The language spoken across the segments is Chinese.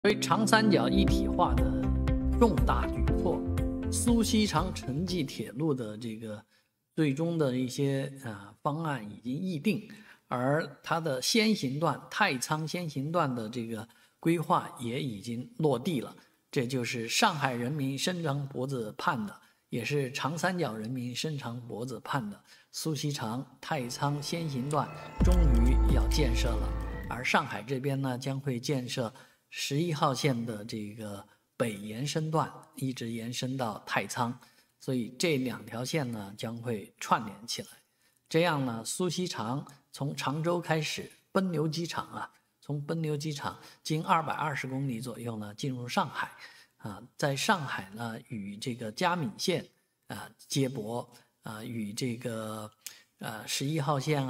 对长三角一体化的重大举措，苏锡常城际铁路的这个最终的一些方案已经议定，而它的先行段太仓先行段的这个规划也已经落地了。这就是上海人民伸长脖子盼的，也是长三角人民伸长脖子盼的。苏锡常太仓先行段终于要建设了，而上海这边呢，将会建设11号线的这个北延伸段，一直延伸到太仓，所以这2条线呢将会串联起来。这样呢，苏锡常从常州开始，奔牛机场从奔牛机场经220公里左右呢进入上海在上海呢与这个嘉闵线接驳与这个11号线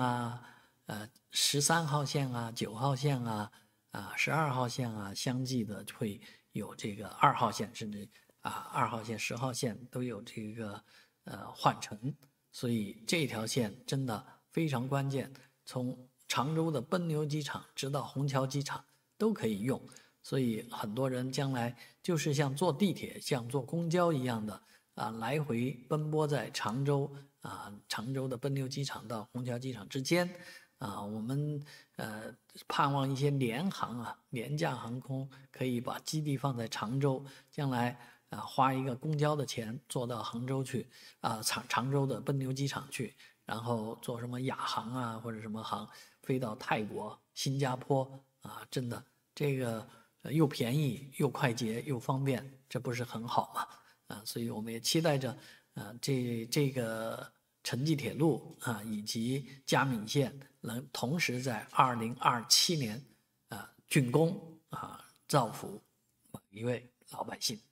13号线9号线12号线相继的会有这个2号线，甚至2号线、10号线都有这个换乘，所以这条线真的非常关键，从常州的奔牛机场直到虹桥机场都可以用，所以很多人将来就是像坐地铁、像坐公交一样的来回奔波在常州常州的奔牛机场到虹桥机场之间我们盼望一些联航廉价航空可以把基地放在常州，将来花一个公交的钱坐到杭州去常州的奔牛机场去，然后坐什么亚航或者什么航飞到泰国、新加坡真的这个又便宜又快捷又方便，这不是很好吗？所以我们也期待着这个城际铁路以及嘉闵线能同时在2027年竣工造福每一位老百姓。